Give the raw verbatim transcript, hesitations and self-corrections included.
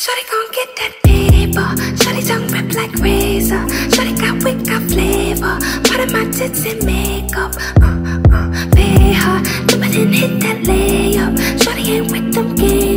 Shawty gon' get that paper. Shawty tongue rip like razor. Shawty got wit, got flavor. Part of my tits and makeup. Uh, uh, pay her. Jump in and hit that layup. Shawty ain't with them games.